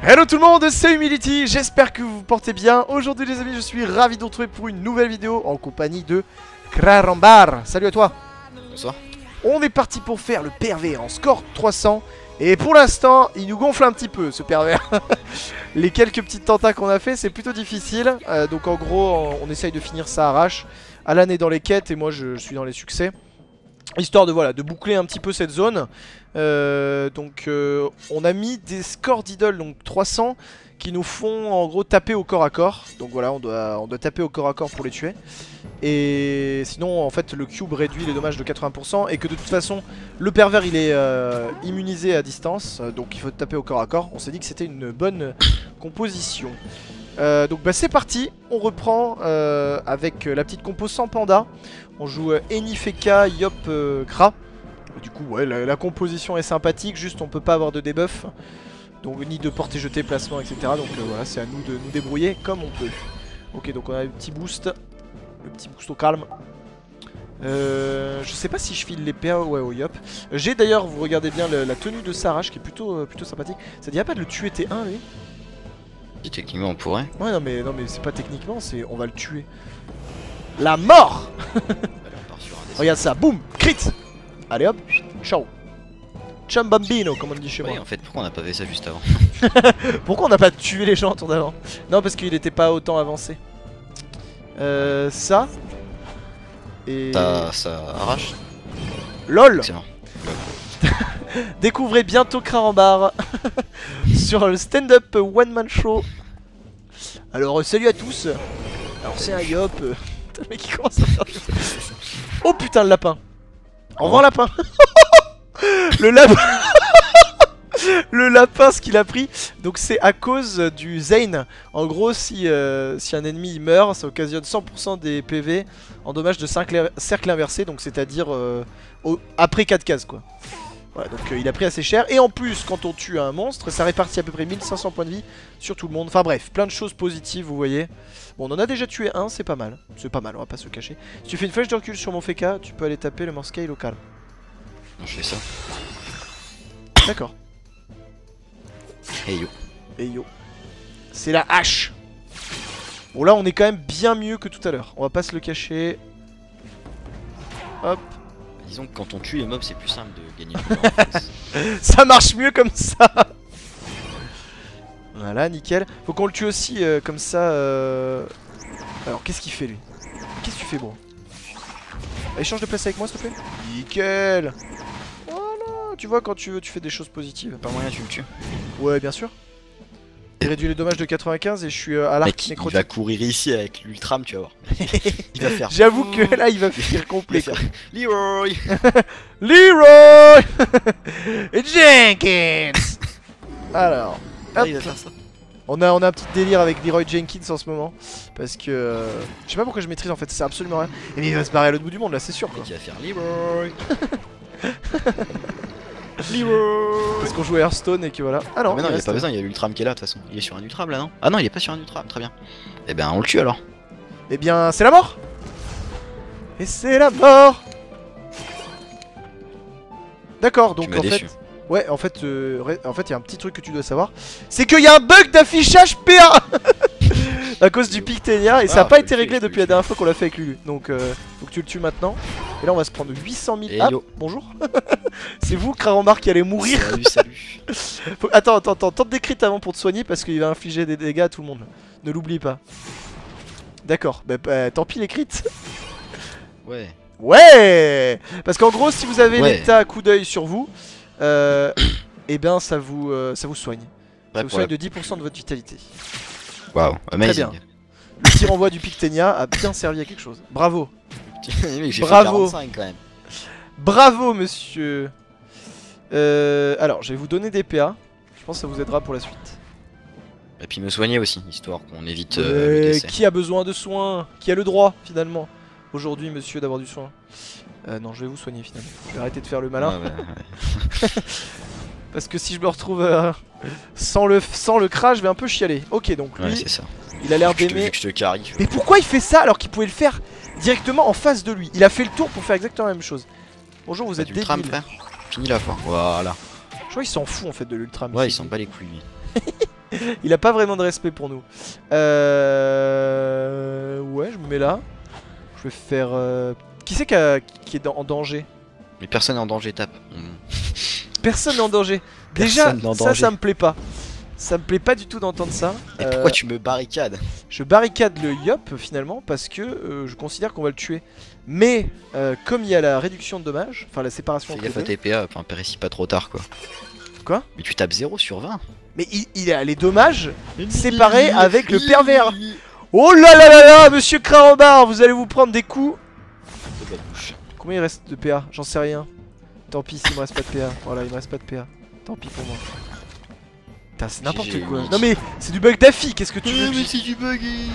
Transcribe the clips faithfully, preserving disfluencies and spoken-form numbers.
Hello tout le monde, c'est Humility, j'espère que vous vous portez bien. Aujourd'hui les amis, je suis ravi de vous retrouver pour une nouvelle vidéo en compagnie de Krarambar. Salut à toi. Bonsoir. On est parti pour faire le pervers en score trois cents. Et pour l'instant, il nous gonfle un petit peu ce pervers. Les quelques petites tentas qu'on a fait, c'est plutôt difficile. euh, Donc en gros, on, on essaye de finir ça à arrache. Alan est dans les quêtes et moi je, je suis dans les succès. Histoire de, voilà, de boucler un petit peu cette zone. euh, Donc euh, on a mis des scores d'idoles, donc trois cents, qui nous font en gros taper au corps à corps. Donc voilà, on doit, on doit taper au corps à corps pour les tuer. Et sinon en fait le cube réduit les dommages de quatre-vingts pour cent. Et que de toute façon le pervers il est euh, immunisé à distance. Donc il faut taper au corps à corps. On s'est dit que c'était une bonne composition. Euh, donc bah c'est parti, on reprend euh, avec la petite compo sans panda. On joue euh, Enifeka, Yop, euh, Kra. Du coup ouais la, la composition est sympathique, juste on peut pas avoir de debuff. Donc ni de portée jetée, placement, et cetera. Donc euh, voilà, c'est à nous de nous débrouiller comme on peut. Ok, donc on a le petit boost. Le petit boost au calme. Euh, je sais pas si je file les P A ouais, au Yop. J'ai d'ailleurs, vous regardez bien le, la tenue de Sarach qui est plutôt, euh, plutôt sympathique. Ça dirait pas de le tuer T un lui? Et techniquement on pourrait. Ouais non mais, non, mais c'est pas techniquement, c'est on va le tuer. La mort. Regarde ça, boum, crit. Allez hop, ciao. Chambambino comme on dit chez Ouais, moi. en fait pourquoi on n'a pas fait ça juste avant? Pourquoi on n'a pas tué les gens en tour d'avant? Non parce qu'il était pas autant avancé. Euh, ça. Et... Ça, ça arrache. LOL. Excellent. Découvrez bientôt Krarambar sur le stand-up one man show. Alors euh, salut à tous. Alors c'est un Yop. euh, Putain le mec il commence à faire... Oh putain le lapin. Au revoir lapin. Le lapin. Le lapin ce qu'il a pris. Donc c'est à cause du Zane. En gros si, euh, si un ennemi il meurt, ça occasionne cent pour cent des P V en dommage de cercle inversé. Donc c'est à dire euh, après quatre cases quoi. Voilà, donc euh, il a pris assez cher. Et en plus quand on tue un monstre, ça répartit à peu près mille cinq cents points de vie sur tout le monde. Enfin bref, plein de choses positives vous voyez. Bon on en a déjà tué un, c'est pas mal. C'est pas mal, on va pas se cacher. Si tu fais une flèche de recul sur mon Feka, tu peux aller taper le Morsecale local. Non, je fais ça. D'accord. Hey yo. Et yo. C'est la hache. Bon là on est quand même bien mieux que tout à l'heure. On va pas se le cacher. Hop. Disons que quand on tue les mobs c'est plus simple de gagner du temps en face. Ça marche mieux comme ça. Voilà, nickel. Faut qu'on le tue aussi euh, comme ça. Euh... Alors qu'est-ce qu'il fait lui? Qu'est-ce que tu fais bro? Allez change de place avec moi s'il te plaît. Nickel. Voilà, tu vois quand tu veux tu fais des choses positives. Pas moyen tu le tues. Ouais bien sûr. J'ai réduit les dommages de quatre-vingt-quinze et je suis euh, à l'arc Mec, il nécrotique. va courir ici avec l'ultram tu vas voir. Il va faire. J'avoue que là il va finir complet Il va quoi. faire Leroy. Leroy Jenkins. Alors, Ah, il va hop. faire ça. On a, on a un petit délire avec Leroy Jenkins en ce moment. Parce que euh, je sais pas pourquoi je maîtrise en fait, c'est absolument rien. Et mais il va se barrer à l'autre bout du monde là, c'est sûr quoi. Il va faire Leroy. Leroy. Parce qu'on joue à Hearthstone et que voilà. Ah non, Ah mais non, il y a reste- pas besoin, il y a l'ultram qui est là de toute façon. Il est sur un ultram là non? Ah non, il est pas sur un ultram, très bien. Eh ben on le tue alors. Eh bien, c'est la mort. Et c'est la mort. D'accord, donc m'as en déçu. fait. Ouais, en fait, euh, en fait, il y a un petit truc que tu dois savoir. C'est qu'il y a un bug d'affichage P A à cause du Pictenia et ça a Ah, pas je été le réglé sais, je depuis la le dernière fois qu'on l'a fait avec Lulu. Donc, euh, faut que tu le tues maintenant. Et là, on va se prendre huit cent mille. Et Ah, yo. bonjour. C'est vous, Krarambar, qui allez mourir. Salut, salut. Faut- Attends, attends, attends, tente des crits avant pour te soigner parce qu'il va infliger des dégâts à tout le monde. Ne l'oublie pas. D'accord, bah, bah, tant pis les crits. Ouais. Ouais. Parce qu'en gros, si vous avez Ouais. l'état à coup d'œil sur vous, euh, et ben ça vous, euh, ça vous soigne. Ça Ouais, vous pour soigne la- de dix pour cent de votre vitalité. Waouh, amazing. bien. Le tir envoi du Pictenia a bien servi à quelque chose. Bravo. Mec, j'ai fait Bravo. quarante-cinq quand même. Bravo monsieur. Euh, alors, je vais vous donner des P A. Je pense que ça vous aidera pour la suite. Et puis me soigner aussi, histoire qu'on évite euh, le Euh, décès. qui a besoin de soins? Qui a le droit finalement aujourd'hui monsieur d'avoir du soin? euh, Non, je vais vous soigner finalement. Je vais arrêter de faire le malin. Ouais, ouais, ouais. Parce que si je me retrouve euh, sans le sans le crash, je vais un peu chialer. Ok, donc lui, Ouais, c'est ça. il a l'air Je te- d'aimer. vu que je te carry. Mais pourquoi il fait ça alors qu'il pouvait le faire directement en face de lui? Il a fait le tour pour faire exactement la même chose. Bonjour, vous êtes du tram, débile. frère. Fini la fois. Voilà. Je crois qu'il s'en fout en fait de l'ultra. Ouais, il s'en bat les couilles. lui. Il a pas vraiment de respect pour nous. Euh... Ouais, je me mets là. Je vais faire... Euh... Qui c'est qui, a... qui est en danger? Mais personne n'est en danger, tape. Mm. Personne n'est en danger. Déjà, Personne n'est en ça, danger. ça me plaît pas. Ça me plaît pas du tout d'entendre ça. Et Euh, pourquoi tu me barricades? Je barricade le Yop finalement parce que euh, je considère qu'on va le tuer. Mais euh, comme il y a la réduction de dommages, enfin la séparation Fais entre gaffe les à deux. T P A, enfin périssez pas trop tard quoi. Quoi? Mais tu tapes zéro sur vingt. Mais il, il a les dommages séparés avec le pervers. De Oh là là là là, monsieur Crarobar, vous allez vous prendre des coups. la bouche. Combien il reste de P A? J'en sais rien. Tant pis s'il me reste pas de P A. Voilà, il me reste pas de P A. Tant pis pour moi. Putain, c'est n'importe G G, quoi. Nick. Non mais c'est du bug d'affi, qu'est-ce que tu veux que je- c'est du buggy.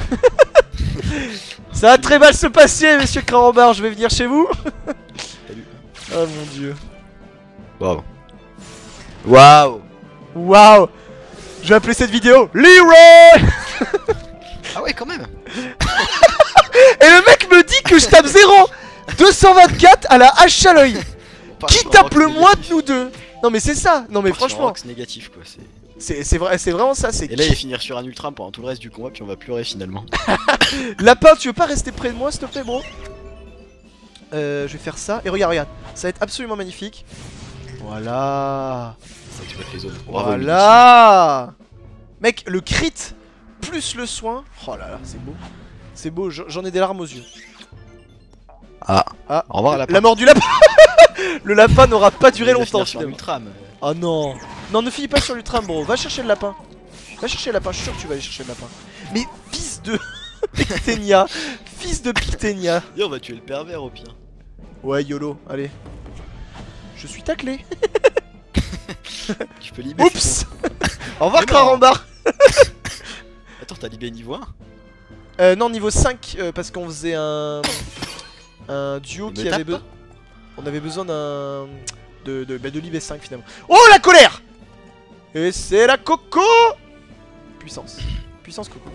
Ça va très mal se passer, monsieur Crarobar, je vais venir chez vous. Salut. Oh mon dieu. Waouh. Waouh. Waouh. Je vais appeler cette vidéo Leroy. Ah ouais quand même. Et le mec me dit que je tape zéro. deux cent vingt-quatre à la hache à l'œil. Qui tape le moins de nous deux? Non mais c'est ça. Non mais franchement, c'est négatif quoi. c'est- c'est c'est vrai, c'est vraiment ça. C'est Et là il va finir sur un ultra pendant tout le reste du combat puis on va pleurer finalement. Lapin, tu veux pas rester près de moi s'il te plaît, bro? Euh, je vais faire ça. Et regarde, regarde, ça va être absolument magnifique. Voilà. Ça tu vois les zones. Bravo. Voilà. Mec, le crit plus le soin. Oh là là, c'est beau. C'est beau, j'en ai des larmes aux yeux. Ah. Ah, Au revoir, lapin. la mort du lapin. Le lapin n'aura pas duré Il va longtemps finir sur un finalement. ultram. Oh non. Non, ne finis pas sur l'ultram, bro. Va chercher le lapin. Va chercher le lapin, je suis sûr que tu vas aller chercher le lapin. Mais fils de Pictenia. Fils de Pictenia. Et on va tuer le pervers au pire. Ouais, YOLO, allez. Je suis taclé. Tu peux libérer. Oups. Au revoir, Mais non. Crarambar. Attends, t'as libé niveau un? Euh, non, niveau cinq, euh, parce qu'on faisait un... Un duo Me qui tape avait pas. besoin... On avait besoin d'un... De, de, bah, de l'I V cinq finalement. Oh, la colère. Et c'est la coco. Puissance. Puissance coco.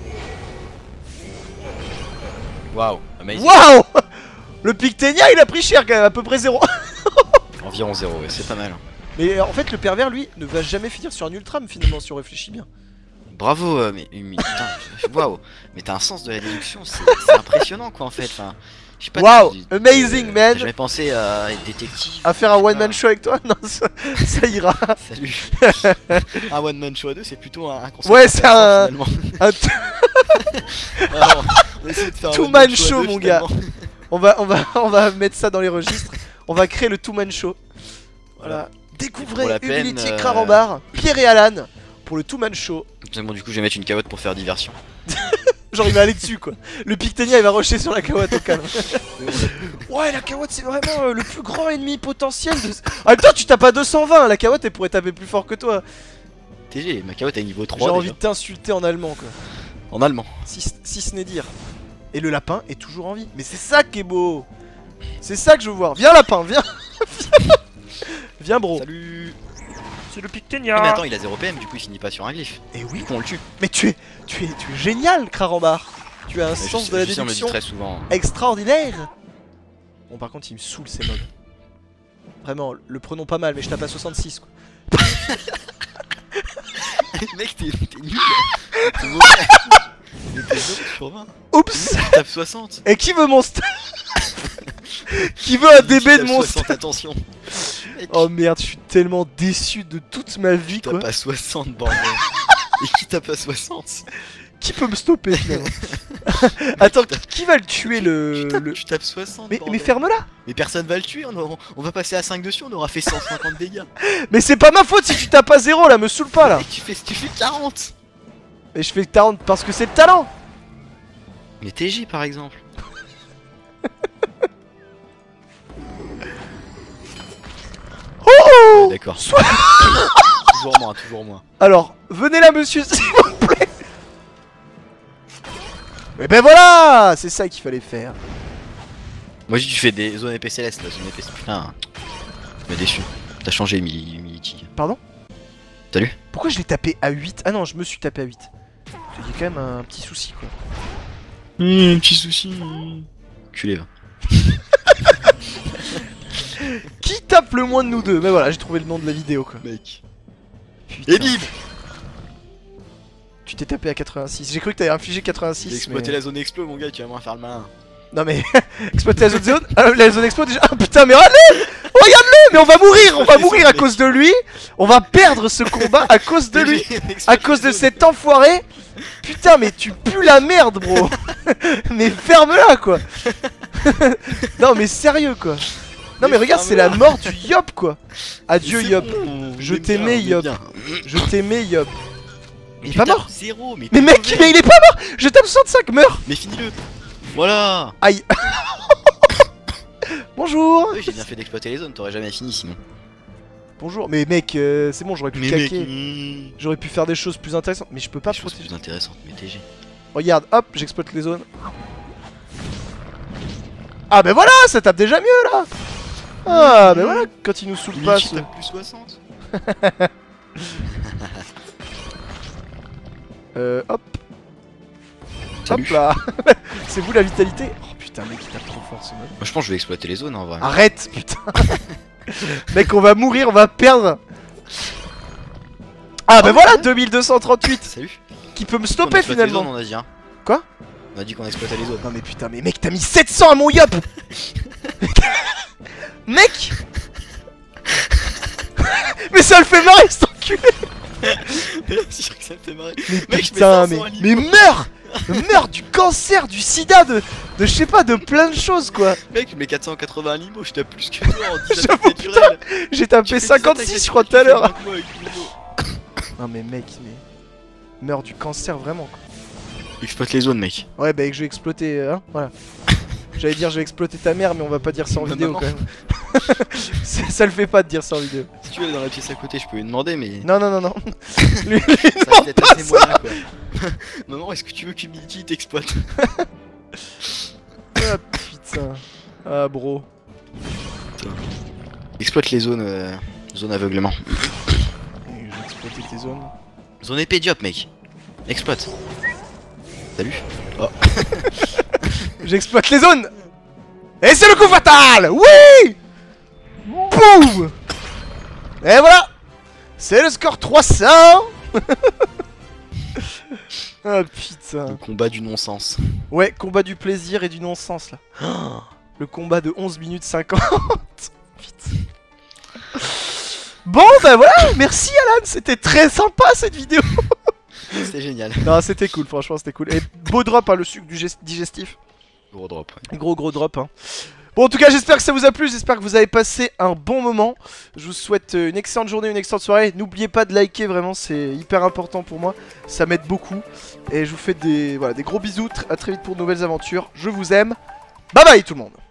Waouh, amazing. Waouh. Le Pictenia, il a pris cher quand même, à peu près zéro. Environ zéro, ouais, c'est pas mal. Mais euh, en fait, le pervers, lui, ne va jamais finir sur un ultram finalement, si on réfléchit bien. Bravo, euh, mais, mais putain, waouh, mais t'as un sens de la déduction, c'est c'est impressionnant quoi en fait. Enfin, je sais pas. Waouh, tu- amazing, euh, man. T'as jamais pensé à être détective? À faire un je sais one man pas. show avec toi? Non, ça, ça ira. Salut. Un one man show à deux, c'est plutôt un, un concept Ouais, c'est un- intéressant, Un t- finalement. Alors, on va essayer de faire un Two one man à show, deux, mon gars. finalement. On va, on va, on va mettre ça dans les registres. On va créer le two man show. Voilà. Découvrez Pour la peine, Humility euh, Crarambar, Pierre et Alan pour le two man show. C'est bon, du coup, je vais mettre une carotte pour faire diversion. Genre il va aller dessus quoi. Le Pictenia il va rusher sur la carotte au calme. Ouais, la carotte c'est vraiment euh, le plus grand ennemi potentiel de... Ah putain, tu tapes à deux cent vingt, la carotte elle pourrait taper plus fort que toi. T G, ma carotte est niveau J'ai trois. envie déjà. de t'insulter en allemand quoi. En allemand. Si, si ce n'est dire. Et le lapin est toujours en vie. Mais c'est ça qui est beau. C'est ça que je veux voir. Viens lapin, viens. Viens bro. Salut. C'est le Ah, mais Pictenia. attends, il a zéro P M, du coup, il finit pas sur un glyphe. Et oui. Du coup, on le tue. Mais tu es, tu es, tu es génial Crarambar. Tu as un Mais je sens sais- de la je sais, on me le dit déduction très souvent. extraordinaire. Bon par contre il me saoule ces mobs. Vraiment, le prenons pas mal mais je tape à soixante-six quoi. Mec, t'es t'es nul. T'es mauvais. Mais t'es zéro sur vingt. Oups. Tu tapes soixante. Et qui veut mon st- Qui veut un D B de Tape mon soixante, st- attention. Mec, Oh merde, je suis tellement déçu de toute ma vie tu quoi. tapes à soixante, bordel. Et qui tape à soixante? Qui peut me stopper finalement? Attends, qui, qui va le tuer le... tu, tapes, le- tu tapes soixante, Mais, bordel. mais ferme-la. Mais personne va le tuer, on, aura- on va passer à cinq dessus, on aura fait cent cinquante dégâts. Mais c'est pas ma faute si tu tapes à zéro là, me saoule pas là. Et tu fais, tu fais quarante. Et je fais quarante parce que c'est le talent. Mais T J par exemple. Oh. D'accord. Soit- Toujours moins, toujours moins. Alors, venez là monsieur s'il vous plaît. Et ben voilà, c'est ça qu'il fallait faire. Moi j'ai dit tu fais des zones épées célestes, la zone épée putain. Tu m'as déçu. T'as changé Mi- Miliki. Pardon? Salut. Pourquoi je l'ai tapé à huit? Ah non, je me suis tapé à huit. Il y a quand même un petit souci quoi. Mmh, un petit souci. Culé va. Qui tape le moins de nous deux? Mais voilà, j'ai trouvé le nom de la vidéo quoi. Mec. Putain. Et bim. Tu t'es tapé à quatre-vingt-six. J'ai cru que t'avais infligé quatre-vingt-six. J'ai exploité mais... la zone explo, mon gars, tu vas moins faire le malin. Non mais exploiter la zone zone ah, la zone explo déjà. Ah putain mais regardez, regarde-le. Mais on va mourir, on va mourir à cause de lui. On va perdre ce combat à cause de lui, à cause de cet enfoiré. Putain mais tu pues la merde bro. Mais ferme-la quoi. Non mais sérieux quoi. Non mais regarde c'est la mort du Yop quoi. Adieu Yop. Je t'aimais Yop. Je t'aimais Yop. Il est pas mort. Zéro, mais, mais mec mais il est pas mort. Je tape soixante-cinq, meurs. Mais finis-le. Voilà. Aïe. Bonjour. Oui, j'ai bien fait d'exploiter les zones, t'aurais jamais fini sinon. Bonjour. Mais mec, euh, c'est bon, j'aurais pu mais caquer. Mec... J'aurais pu faire des choses plus intéressantes, mais je peux pas des protéger. Choses plus intéressantes, mais T G. Regarde, hop, j'exploite les zones. Ah bah voilà, ça tape déjà mieux là. Ah bah voilà, quand il nous saoule pas. Ce... tape plus soixante. euh, hop. Salut. Hop là. C'est vous la vitalité. Oh putain mec il tape trop fort ce mode. Moi je pense que je vais exploiter les zones en vrai. Arrête putain. Mec on va mourir, on va perdre. Ah bah voilà deux mille deux cent trente-huit. Salut. Qui peut me stopper finalement. Zones, on a dit, hein. Quoi? On a dit qu'on exploitait les zones. Non mais putain mais mec t'as mis sept cents à mon Yop. Mec. Mais ça le fait marrer cet enculé. C'est sûr que ça me fait marrer. Mais mec, putain mais, mais meurs. Meurs du cancer, du sida, de, de je sais pas, de plein de choses quoi. Mec, je mets quatre cent quatre-vingts limo, je tape plus que toi en dix J'avoue, putain, j'ai tapé cinquante-six je crois tout à l'heure. Non mais mec, mais... Meurs du cancer vraiment quoi. Exploite les zones mec. Ouais bah que je vais exploiter, hein, voilà. J'allais dire je vais exploiter ta mère mais on va pas dire ça en non, vidéo non, non. quand même. Ça le fait pas de dire ça en vidéo. Si tu veux aller dans la pièce à côté je peux lui demander mais... Non non non non. Lui, lui ça demande va pas assez ça. moyen quoi. Maman est-ce que tu veux qu'Humidity t'exploite? Ah putain. Ah bro. Putain. Exploite les zones, euh, zone aveuglement. Je vais exploiter tes zones. Zone épée Diop mec. Exploite. Salut. Oh. J'exploite les zones. Et c'est le coup fatal. Oui. Boum. Et voilà. C'est le score trois cents. Ah putain. Le combat du non-sens. Ouais, combat du plaisir et du non-sens là. Oh, le combat de onze minutes cinquante. Putain. Bon bah voilà, merci Alan, c'était très sympa cette vidéo. C'était génial. Non, c'était cool, franchement c'était cool. Et beau drop hein, le sucre du digestif. Gros drop. Ouais. Gros gros drop hein. Bon en tout cas j'espère que ça vous a plu, j'espère que vous avez passé un bon moment. Je vous souhaite une excellente journée, une excellente soirée. N'oubliez pas de liker, vraiment c'est hyper important pour moi. Ça m'aide beaucoup. Et je vous fais des, voilà, des gros bisous, à très vite pour de nouvelles aventures. Je vous aime. Bye bye tout le monde.